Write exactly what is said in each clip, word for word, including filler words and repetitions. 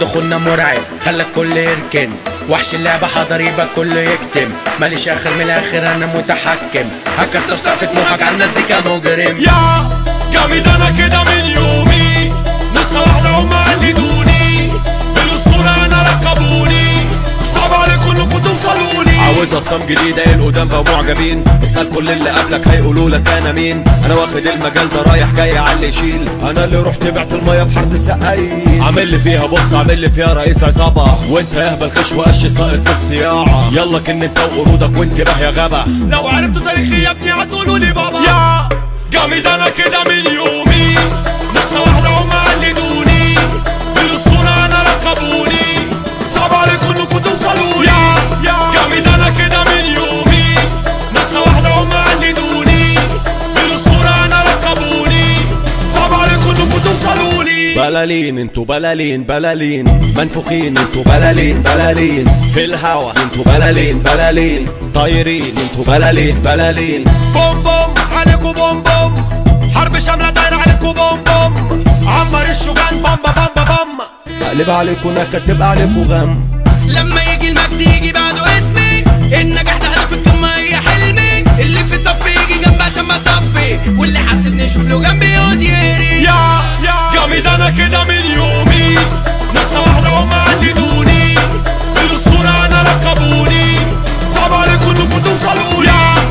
دخولنا مرعب خلى الكل يركن، وحش اللعبة حضر يبقى الكل يكتم، ماليش اخر من الاخر انا متحكم، هكسر سقف طموحك على المزيكا مجرم. يا جامد انا كده من يومي، نسخة واحدة هما قلدوني، بالاسطورة انا ركبوني، صعب عليكم انكم توصلوني. عاوز اخصام جديدة القدام بقوا معجبين، اسأل كل اللي قبلك هيقولوا لك انا مين، انا واخد المجال ده رايح جاي على اللي يشيل، انا اللي رحت بعت المية في حارة السقايين، عامل لي فيها بص عامل لي فيها رئيس عصابة، وانت يهبل خش وقش ساقط في الصياعة، يلا كن انت وقرودك وانتبه يا غابة، لو عرفتوا تاريخي يا ابني هتقولوا لي بابا. يا جامد انا كده من يومي، نسخة واحدة هما قلدوني، بالاسطورة انا ركبوني، صعب عليكم انكم توصلوني. يا جامد انا كده من يومي، نسخة واحدة هما قلدوني، بالاسطورة انا ركبوني، صعب عليكم انكم توصلوني. بلالين انتوا بلالين بلالين منفوخين انتوا بلالين بلالين في الهوا انتوا بلالين بلالين طايرين انتوا بلالين بلالين. بوم بوم عليكوا بوم بوم، حرب شاملة دايرة عليكوا بوم بوم، عمر الشوغان بامبا بامبا بام، اقلب عليكوا نكد تبقى عليكوا غم، لما يجي المجد يجي بعده اسمي، النجاح ده هدف القمة هي حلمي، اللي في صفي يجي جنبي عشان ما صفي، واللي حاسبني يشوف له جنبي يقعد يهري. يا جامد انا كده من يومي، نسخة واحدة هما قلدوني، بالاسطورة انا ركبوني، صعب عليكم انكم توصلوني.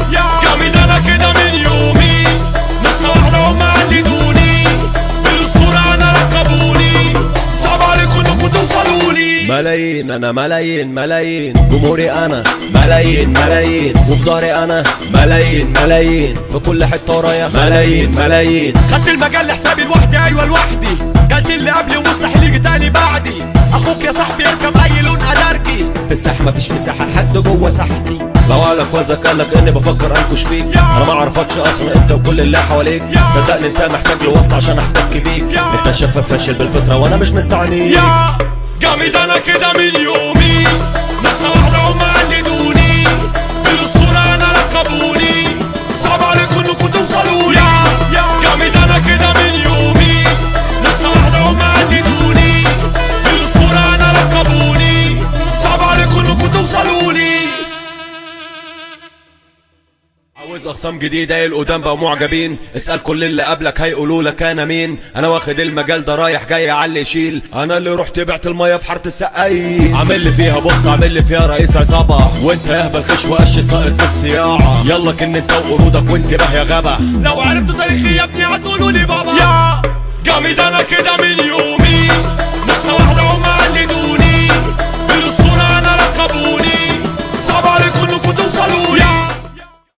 جامد انا كده من يومي، نسخة واحدة هما قلدوني، بالاسطورة انا ركبوني، صعب عليكم انكم توصلوني. ملايين انا ملايين ملايين، جمهوري انا ملايين ملايين، وفي ظهري انا ملايين ملايين، في كل حته ورايا ملايين ملايين. خدت المجال لحسابي لوحدي، ايوه لوحدي، كانت اللي قبلي ومستحيل يجي تاني بعدي، اخوك يا صاحبي يركب اي لون اداركي، في الساحه مفيش مساحه لحد جوه ساحتي، بوعلك واذكرلك اني بفكر انكش فيك، انا ما اعرفكش اصلا انت وكل اللي حواليك، صدقني انت محتاج لواسطه عشان احتك بيك، انت شفاف فاشل بالفطره وانا مش مستعنيك. يا جامد انا كده من يومي، نسخة واحدة هما قلدوني، بالاسطورة انا ركبوني، صعب عليكم انكم توصلوني. جامد انا كده من يومي، نسخة واحدة هما قلدوني، بالاسطورة انا ركبوني، صعب عليكم انكم توصلوني. عاوز اخصام جديدة القدام بقوا معجبين، اسأل كل اللي قبلك هيقولوا لك انا مين، انا واخد المجال ده رايح جاي على اللي يشيل، انا اللي رحت بعت المية في حارة السقايين، عامل لي فيها بص عامل لي فيها رئيس عصابة، وانت يهبل خش وقش ساقط في الصياعة، يلا كن انت وقرودك وانتبه يا غابة، لو عرفتوا تاريخي يا ابني هتقولوا لي بابا. يا جامد انا كده من